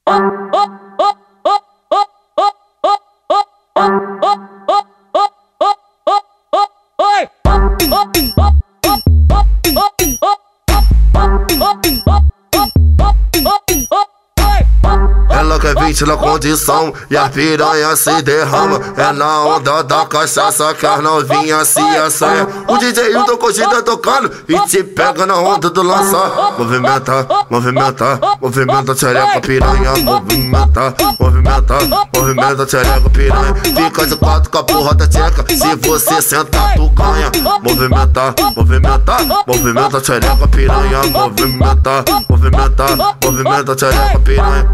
Ela quer 20 na condição e a piranha se derrama. É na onda da cachaça que as novinhas se assanha. O DJ Hilton Cogita tocando e te pega na onda do lança. Movimenta, movimenta, movimenta tchereca piranha. Movimenta, movimenta, movimenta tchereca piranha. Fica de quatro com a porra da tcheca, se você sentar tu ganha. Movimenta, movimenta, movimenta tchereca piranha. Movimenta, movimenta, movimenta tchereca piranha.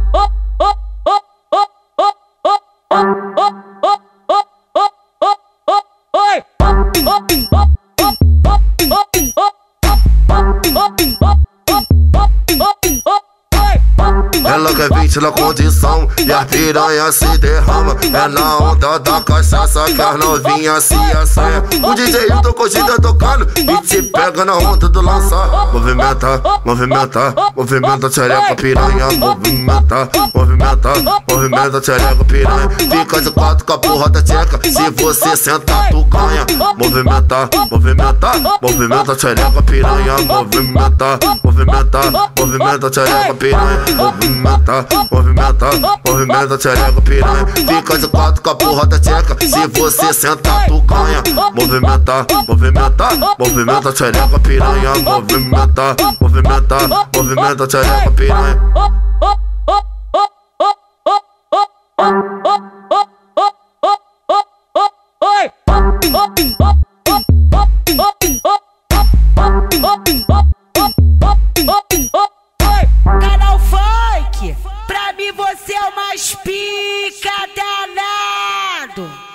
Ela quer 20 na condição e a piranha se derrama. É na onda da cachaça que as novinhas se assanha. O DJ Hilton Cogita tocando e te pega na onda do lança. Movimenta, movimenta, movimenta tchereca piranha. Movimenta, movimenta, movimenta tchereca piranha. Fica de quatro com a porra da tcheca, se você sentar tu ganha. Movimenta, movimenta, movimenta tchereca piranha. Movimenta, movimenta, movimenta tchereca piranha. Movimenta, movimenta, movimenta tchereca piranha. Fica de quatro com a porra da tcheca, se você sentar tu ganha. Movimenta, movimenta, movimenta tchereca piranha. Movimenta, movimenta, movimenta tchereca piranha. Canal Funk, pra mim você é o mais pica danado.